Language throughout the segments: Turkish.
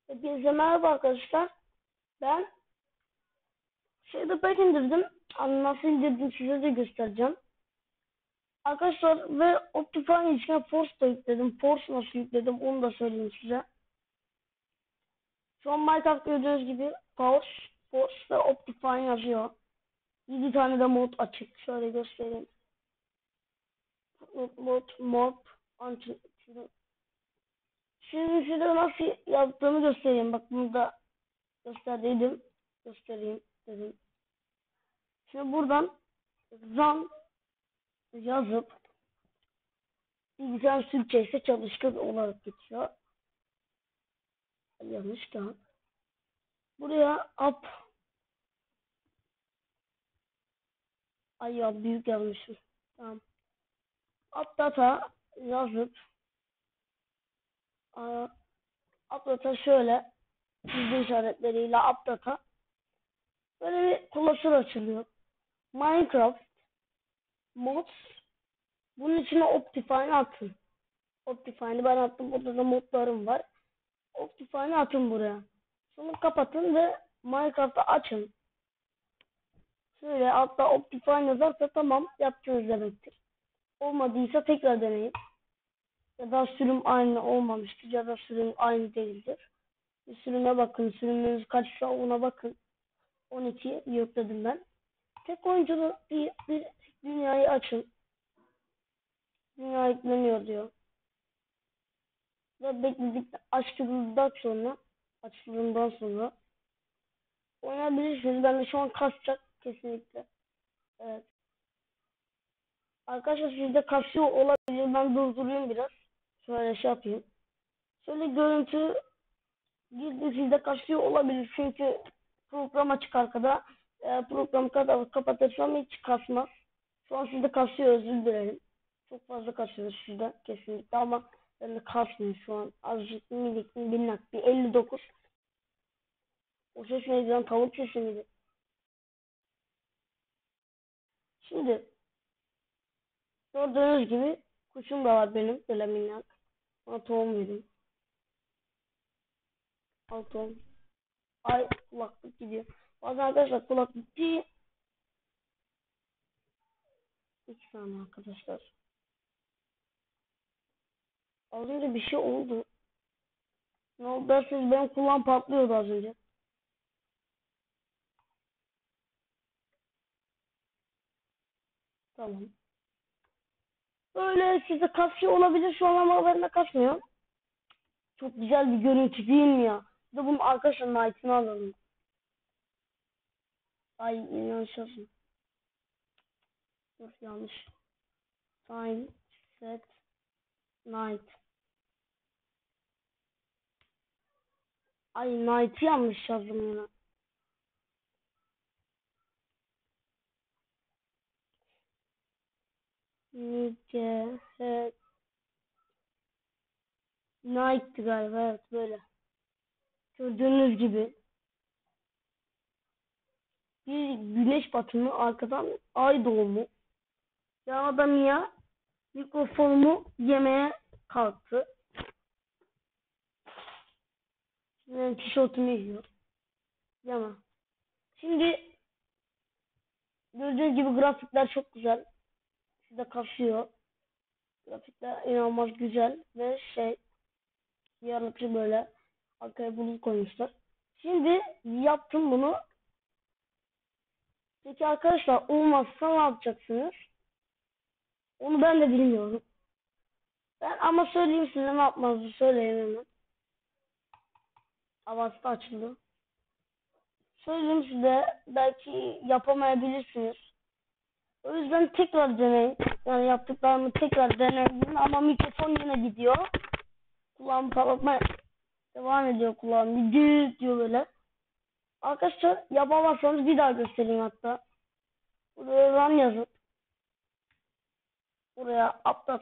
Hepinize merhaba arkadaşlar. Ben Shaderpack indirdim. Nasıl indirdim size de göstereceğim. Arkadaşlar ve Optifine içine Force da yükledim. Force nasıl yükledim onu da söyleyeyim size. Şu an Minecraft gördüğünüz gibi Force ve Optifine yazıyor. 7 tane de mod açık. Şöyle göstereyim. Mod Şimdi size nasıl yaptığımı göstereyim. Bak bunu da göstereyim dedim. Şimdi buradan run yazıp bilgisayar Türkçe ise çalışkan olarak geçiyor. Yanlış da. Buraya büyük yazmışım. Tamam. Up data yazıp up data şöyle çizgi işaretleriyle up data böyle bir klasör açılıyor. Minecraft mods bunun içine Optifine atın. Optifine'i ben attım. Burada da modlarım var. Optifine'i atın buraya. Sonra kapatın ve Minecraft'ı açın. Şöyle altta Optifine yazarsa tamam yaptınız demektir. Olmadıysa tekrar deneyin. Ya da sürüm aynı olmamıştır ya da sürüm aynı değildir. Bir sürüme bakın. Sürümünüz kaçsa ona bakın. 12 yükledim ben. Tek oyunculu bir dünyayı açın. Dünya yükleniyor diyor. Ve açıldığından sonra oynayabilirsiniz. Ben de şu an kasacak kesinlikle. Evet. Arkadaşlar sizde kasıyor olabilir. Ben durdurayım biraz. Şöyle şey yapayım. Şöyle görüntü girdi sizde kasıyor olabilir. Çünkü program açık arkada. Programı kapatırsam hiç kasmaz. Şu an sizde kasıyor, özür dilerim. Çok fazla kasıyor sizde kesinlikle ama ben de kasmıyor şu an. Azıcık minik minnak bir 59. O ses neydi lan, tavuk sesi miydi? Şimdi gördüğünüz gibi kuşum da var benim böyle minnak. Ona tohum yedim. Al tohum. Ay kulaklık gidiyor. Bazen arkadaşlar kulaklık değil. 2 saniye arkadaşlar. Az önce bir şey oldu. Ne oldu derseniz benim kulağım patlıyordu az önce. Tamam. Böyle sizde kasıyor olabilir şu an ama bende kasmıyor. Çok güzel bir görüntü değil mi ya? Bir de bunun arkadaşlar night'ını alalım. Ay yanlış yazdım. Dur yanlış. Time set night. Ay night'ı yanlış yazdım yine. Nice night'tı galiba, evet böyle. Gördüğünüz gibi bir güneş batımı, arkadan ay doğumu. Ya adam ya mikrofonumu yemeye kalktı. Yani tişörtümü yiyor. Yama. Şimdi gördüğünüz gibi grafikler çok güzel. Size kasıyor. Grafikler inanılmaz güzel ve yaratıcı böyle arkaya bulut koymuşlar. Şimdi yaptım bunu. Peki arkadaşlar olmazsa ne yapacaksınız? Onu ben de bilmiyorum. Ben ama söyleyeyim size ne yapmanızı söyleyeyim hemen. Avazda açıldı. Söyleyeyim size, belki yapamayabilirsiniz. O yüzden tekrar deneyin. Yani yaptıklarımı tekrar deneyin ama mikrofon yine gidiyor. Kulağımı kapatmaya devam ediyor kulağım. Bir düz diyor böyle. Arkadaşlar yapamazsanız bir daha göstereyim hatta. Buraya run yazıp buraya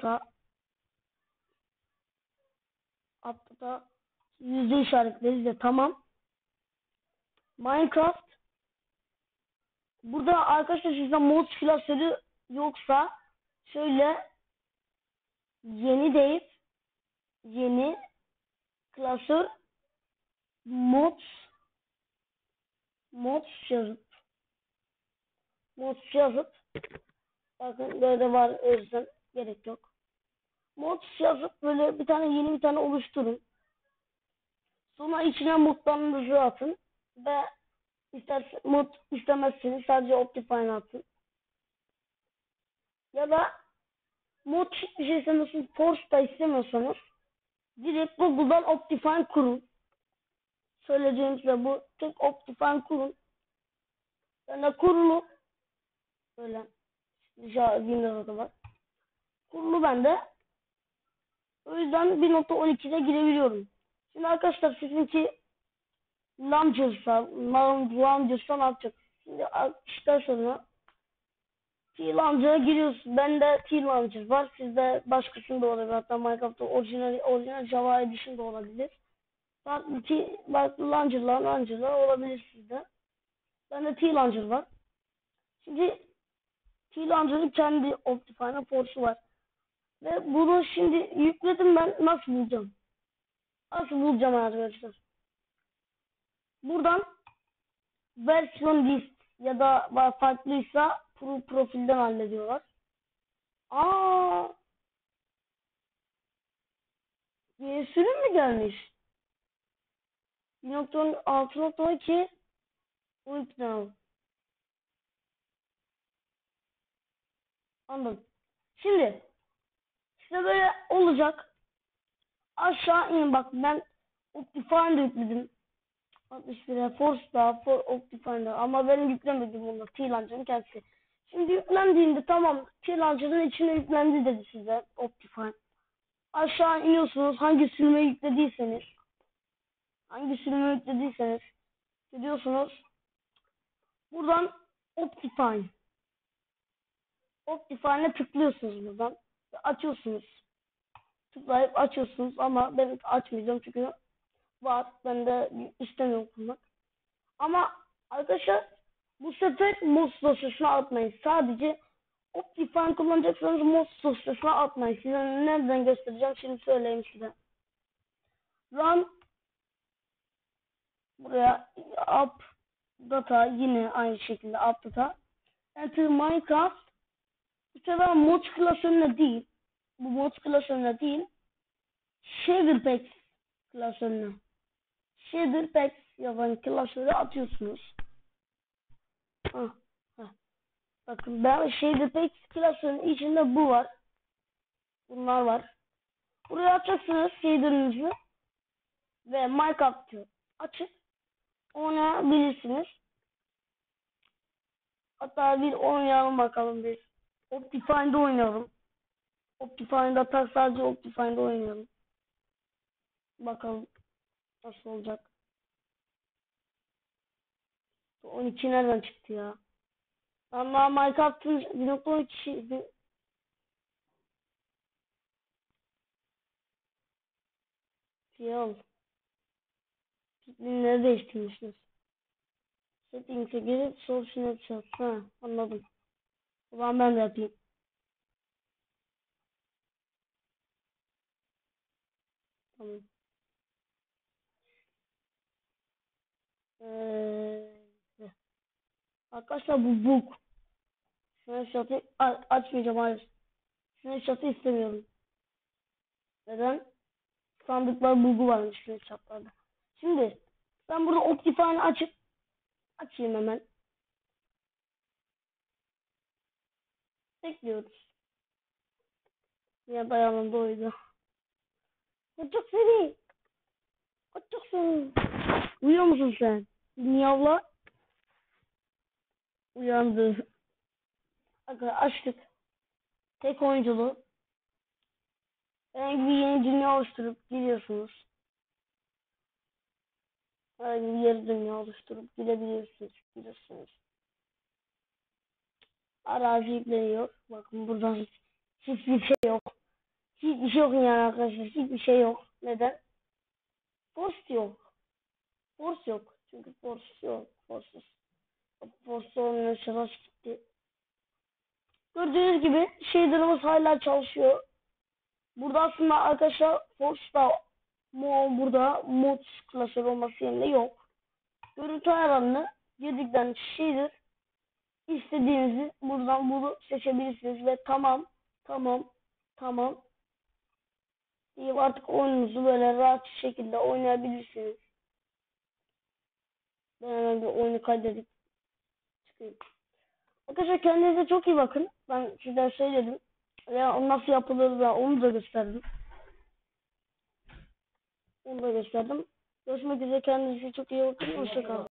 updata yüzde işaretleri de tamam. Minecraft burada arkadaşlar sizde mod klasörü yoksa şöyle yeni deyip yeni klasör mods mods yazıp bakın böyle var, o yüzden gerek yok. Mods yazıp böyle yeni bir tane oluşturun. Sonra içine modlarınızı atın ve mod istemezseniz sadece Optifine atın. Ya da mod bir şey istemiyorsunuz, Force da istemiyorsanız direkt Google'dan Optifine kurun. Söyleyeceğim size bu. Tek Optifine kurun. Yani kurulu böyle Windows'da var. Kurulu bende. O yüzden 1.12'de girebiliyorum. Şimdi arkadaşlar sizinki Launcher'sa ne yapacak? Şimdi işte sonra T-Launcher'a giriyorsun. Bende T-Launcher var. Sizde başkasında olabilir. Hatta Minecraft'ta orijinal Java Edition da olabilir. Farklı launcher'lar olabilir sizde. Bende T-Launcher var. Şimdi T-Launcher'ın kendi Optifine Force'u var. Ve bunu şimdi yükledim, ben nasıl bulacağım? Nasıl bulacağım arkadaşlar? Buradan versiyon list ya da farklıysa profilden hallediyorlar. Aa, yeni sürüm mü gelmiş? 1.6.2 Week now. Anladım. Şimdi size böyle olacak. Aşağı inin, bak ben Optifine'da yükledim. 61'e Force'da, Optifine'da, ama benim yüklemedim onu. T-Launcher'ın kendisi. Şimdi yüklendiğinde tamam, T-Launcher'ın içine yüklendi dedi size Optifine. Aşağı iniyorsunuz, hangi sürümü yüklediyseniz gidiyorsunuz. Buradan Optifine. Optifine'e tıklıyorsunuz buradan. Açıyorsunuz. Tıklayıp açıyorsunuz ama ben açmayacağım çünkü var. Ben de istemiyorum kurmak. Ama arkadaşlar bu sefer mod dosyasına atmayın. Sadece Optifine kullanacaksanız mod dosyasına atmayın. Size nereden göstereceğim şimdi söyleyeyim size. Run buraya up data, yine aynı şekilde up data. Enter Minecraft. Bu sefer mod klasörüne değil. Bu mod klasörüne değil. Shader Packs klasörüne. Shader Packs yazan klasöre atıyorsunuz. Hah, hah. Bakın ben Shader Packs klasörünün içinde bu var. Bunlar var. Buraya atacaksınız shader'ınızı ve Minecraft'ı açıp oynayabilirsiniz. Hatta bir oynayalım bakalım biz. Optifine'da oynayalım. Optifine'da sadece Optifine'da oynayalım. Bakalım nasıl olacak. 12 nereden çıktı ya? Ama Minecraft'ın 1.12 Fiyal. Pikminleri değiştirmişiz. Settings'e girip sol snapshot. Ha, anladım. O zaman ben de yapayım. Tamam. Arkadaşlar bu bug. Snapshot'ı açmayacağım, hayır. Snapshot'ı istemiyorum. Neden? Sandıklar bug'u varmış Snapshot'larda. Şimdi ben burada Optifine'ı açayım hemen. Bekliyoruz. Ya dayanım doydu. Kaçak seni. Kaçak seni. Uyuyor musun sen? Miyavla. Uyandı. Açtık. Tek oyunculu. Herhangi bir yeni dünya oluşturup giriyorsunuz. Herhangi bir yarı dünya oluşturup girebiliyorsunuz. Arazi yükleniyor. Bakın buradan hiçbir şey yok. Hiçbir şey yok yani arkadaşlar. Hiçbir şey yok. Neden? Force yok. Force yok. Çünkü force yok. Force olmayan şarj gitti. Gördüğünüz gibi shader'ımız hala çalışıyor. Burada aslında arkadaşlar force da Burada mod klasörü olması yerinde yok. Görüntü ayarlarını girdikten şeydir. İstediğinizi buradan bunu seçebilirsiniz ve tamam tamam tamam deyip artık oyununuzu böyle rahat şekilde oynayabilirsiniz. Ben hemen bir oyunu kaydedip çıkayım. Arkadaşlar kendinize çok iyi bakın. Ben sizden söyledim. Ya nasıl yapılır da onu da gösterdim. Onu da gösterdim. Görüşmek üzere, kendinize çok iyi bakın. Hoşçakalın.